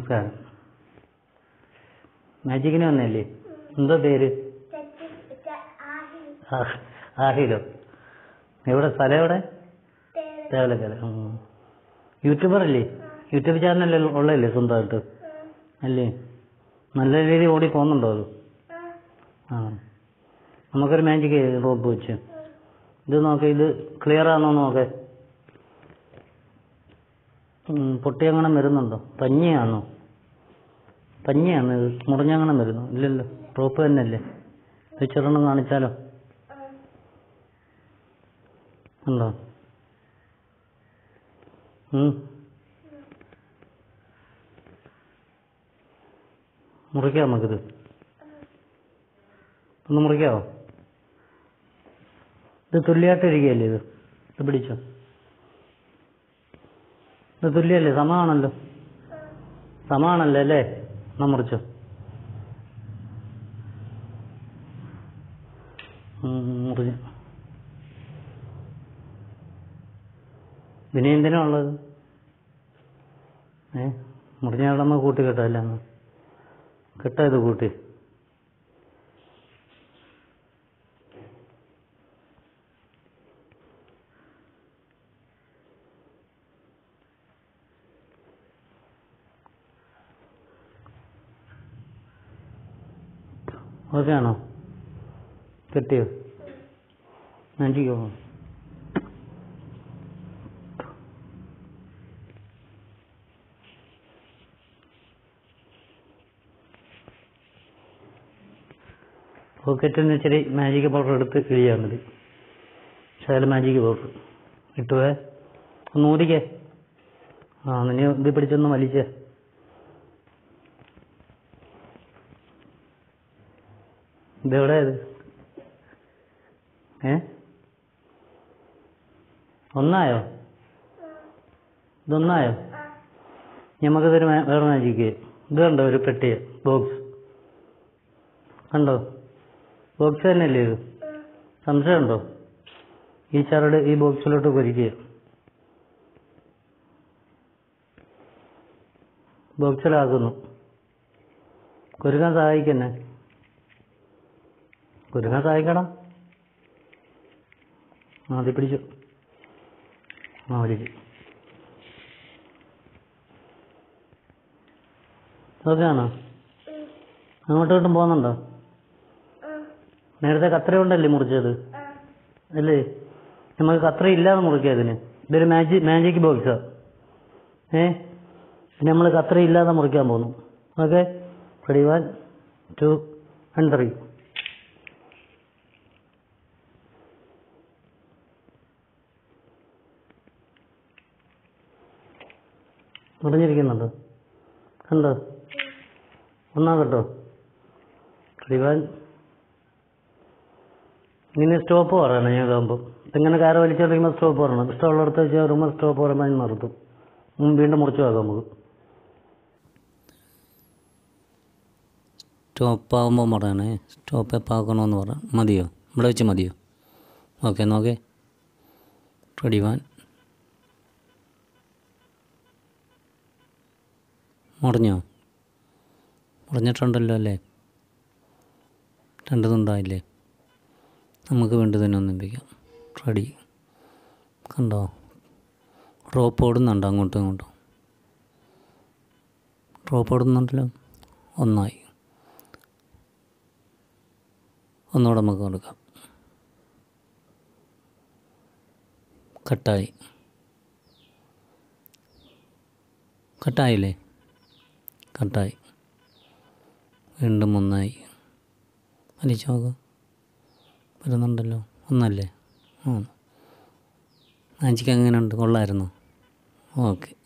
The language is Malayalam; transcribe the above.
നമസ്കാരം. മാജിക്കിന് വന്നല്ലേ? എന്താ പേര്? ആഹിലോ? എവിടെ സ്ഥലം? എവിടെ? തേവലക്കര. യൂട്യൂബർ അല്ലേ? യൂട്യൂബ് ചാനലല്ലേ ഉള്ളതല്ലേ സ്വന്തമായിട്ട്? അല്ലേ? നല്ല രീതിയിൽ ഓടി പോകുന്നുണ്ടോ അത്? ആ, നമുക്കൊരു മാജിക് റോപ്പ് വെച്ച് ഇത് നോക്ക്. ഇത് ക്ലിയർ ആണോ നോക്കേ. പൊട്ടിയങ്ങനെ വരുന്നുണ്ടോ? പഞ്ഞിയാണോ? പഞ്ഞിയാണ് ഇത്. മുറിഞ്ഞങ്ങനെ വരുന്നു? ഇല്ലല്ലോ, റോപ്പ് തന്നെയല്ലേ. ചെറുണ്ണം കാണിച്ചാലോ? ഉണ്ടോ? മുറിക്കാം നമുക്കിത്. ഒന്ന് മുറിക്കാവോ? ഇത് തുല്യമായിട്ടിരിക്കുകയല്ലേ? ഇത് പിടിച്ചോ. ഇത് തുല്യമല്ലേ? സമമാണല്ലോ. സമമാണല്ലോ അല്ലേ? എന്നാ മുറിച്ചോ. മുറിഞ്ഞു. ഇതിനെ എന്തിനാ ഉള്ളത്? മുറിഞ്ഞ അവിടെ നമ്മൾ കൂട്ടി കേട്ടോ. അല്ല കേട്ടോ, ഇത് കൂട്ടി. ഓക്കെ ആണോ? കിട്ടിയോ? മാജിക്കോ? പോക്കറ്റിൽ നിന്ന് ഇച്ചിരി മാജിക് പൗഡർ എടുത്ത് കിഴിയാൽ മതി. ശകലം മാജിക് പൗഡർ ഇട്ടുവേ. ഒന്ന് ഊതിക്കേ. നീ ഇത് പിടിച്ചൊന്ന് വലിച്ചേ. ഇതെവിടെ? ഇത് ഒന്നായോ? ഇതൊന്നായോ? നമുക്കിതൊരു വേറെ മാജിക്ക്. ഇത് കണ്ടോ? ഒരു പെട്ടിയ ബോക്സ് കണ്ടോ? ബോക്സ് തന്നെയല്ലേ ഇത്? സംശയമുണ്ടോ? ഈ ചരട് ഈ ബോക്സിലോട്ട് പൊരിക്കുക. ബോക്സിലാക്കുന്നു. കുരുങ്ങാൻ സഹായിക്കന്നെ. കുരുങ്ങാൻ സഹായിക്കണം. അത് പിടിച്ചു. വലിച്ചു. ഓക്കെയാണോ? അങ്ങോട്ടും ഇങ്ങോട്ടും പോകുന്നുണ്ടോ? നേരത്തെ കത്രി കൊണ്ടല്ലേ മുറിച്ചത് അല്ലേ? നമുക്ക് കത്രി ഇല്ലാതെ മുറിക്കാം ഇതിന്. ഇതൊരു മാജിക് ബോക്സാ. നമ്മൾ കത്രി ഇല്ലാതെ മുറിക്കാൻ പോകുന്നു. Okay, ready? 1, 2 and 3. മുറിഞ്ഞിരിക്കുന്നുണ്ടോ? കണ്ടോ? ഒന്നാ കേട്ടോ. റെഡി? 1. ഇങ്ങനെ സ്റ്റോപ്പ് പറയണം. ഞാൻ ഇതാകുമ്പോൾ ഇങ്ങനെ കാര വലിച്ചെറിയുമ്പോൾ സ്റ്റോപ്പ് പറയണം. ഇഷ്ടമുള്ളിടത്ത് വെച്ച് കയറുമ്പോൾ സ്റ്റോപ്പ് പറയുമ്പോൾ നിർത്തും. വീണ്ടും മുറിച്ച് നോക്കാം നമുക്ക്. സ്റ്റോപ്പാകുമ്പോൾ പറയണേ. സ്റ്റോപ്പ് എപ്പോൾ ആക്കണമെന്ന് പറയാം. മതിയോ? ഇവിടെ വെച്ച് മതിയോ? ഓക്കെ, നോക്കേ. റെഡി? 1. മുറിഞ്ഞോ? മുറിഞ്ഞിട്ടുണ്ടല്ലോ അല്ലേ? 2 തുണ്ടായില്ലേ? നമുക്ക് വേണ്ടി തന്നെ ഒന്നിപ്പിക്കാം. റെഡി? കണ്ടോ? റോപ്പ് ഓടുന്നുണ്ടോ? അങ്ങോട്ടും ഇങ്ങോട്ടും റോപ്പ് ഓടുന്നുണ്ടല്ലോ. ഒന്നായി. ഒന്നുകൂടെ നമുക്ക് കൊടുക്കാം. കട്ടായി. കട്ടായില്ലേ? കട്ടായി. വീണ്ടും ഒന്നായി. വലിച്ചു നോക്കാം. വരുന്നുണ്ടല്ലോ. ഒന്നല്ലേ? മാജിക്ക് എങ്ങനെയുണ്ട്? കൊള്ളായിരുന്നോ? ഓക്കെ.